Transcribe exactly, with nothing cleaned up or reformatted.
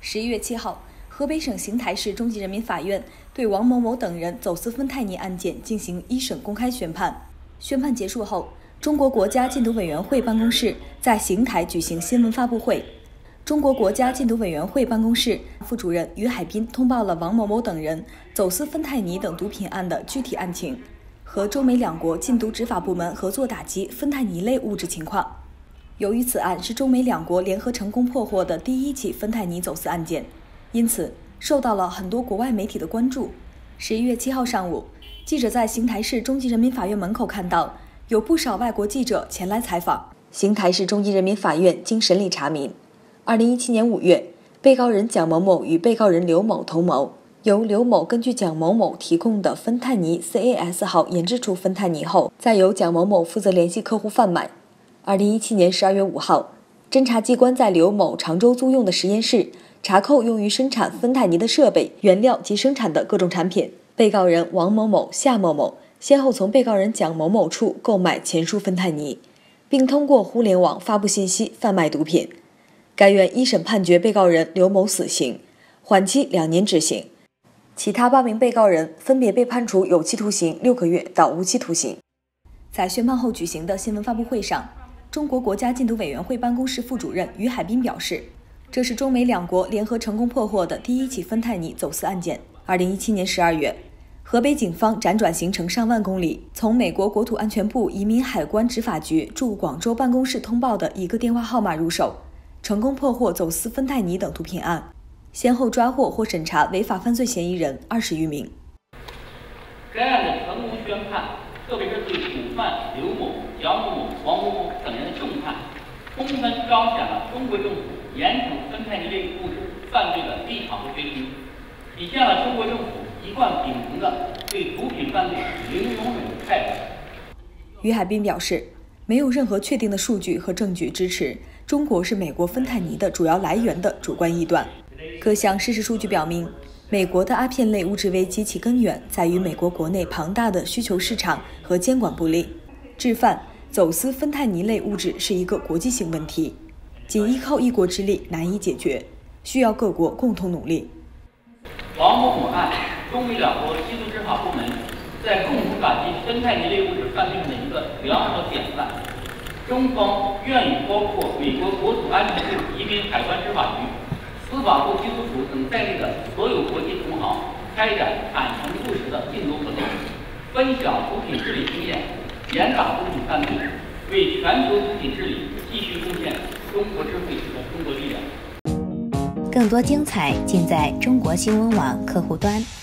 十一月七号，河北省邢台市中级人民法院对王某某等人走私芬太尼案件进行一审公开宣判。宣判结束后，中国国家禁毒委员会办公室在邢台举行新闻发布会。中国国家禁毒委员会办公室副主任于海滨通报了王某某等人走私芬太尼等毒品案的具体案情和中美两国禁毒执法部门合作打击芬太尼类物质情况。由于此案是中美两国联合成功破获的第一起芬太尼走私案件，因此受到了很多国外媒体的关注。十一月七号上午，记者在邢台市中级人民法院门口看到有不少外国记者前来采访。邢台市中级人民法院经审理查明，二零一七年五月，被告人蒋某某与被告人刘某同谋，由刘某根据蒋某某提供的芬太尼 C A S 号研制出芬太尼后，再由蒋某某负责联系客户贩卖。二零一七年十二月五号，侦查机关在刘某常州租用的实验室查扣用于生产芬太尼的设备、原料及生产的各种产品。被告人王某某、夏某某先后从被告人蒋某某处购买前述芬太尼，并通过互联网发布信息贩卖毒品。该院一审判决被告人刘某死刑，缓期两年执行。其他八名被告人分别被判处有期徒刑六个月到无期徒刑。在宣判后举行的新闻发布会上，中国国家禁毒委员会办公室副主任于海滨表示，这是中美两国联合成功破获的第一起芬太尼走私案件。二零一七年十二月，河北警方辗转行程上万公里，从美国国土安全部移民海关执法局驻广州办公室通报的一个电话号码入手，成功破获走私芬太尼等毒品案，先后抓获或审查违法犯罪嫌疑人二十余名。 该案的成功宣判，特别是对主犯刘某、蒋某某、王某某等人的重判，充分彰显了中国政府严惩芬太尼类物质犯罪的立场和决心，体现了中国政府一贯秉承的对毒品犯罪零容忍的态度。 于海滨表示，没有任何确定的数据和证据支持中国是美国芬太尼的主要来源的主观臆断。各项事实数据表明，美国的阿片类物质危机其根源在于美国国内庞大的需求市场和监管不力。制贩、走私芬太尼类物质是一个国际性问题，仅依靠一国之力难以解决，需要各国共同努力。 王某某案，中美两国缉毒执法部门在共同打击芬太尼类物质犯罪上的一个良好典范。中方愿与包括美国国土安全部移民海关执法局、司法部缉毒署等在内的所有国际同行开展坦诚务实的禁毒活动，分享毒品治理经验，严打毒品犯罪，为全球毒品治理继续贡献中国智慧和中国力量。 更多精彩尽在中国新闻网客户端。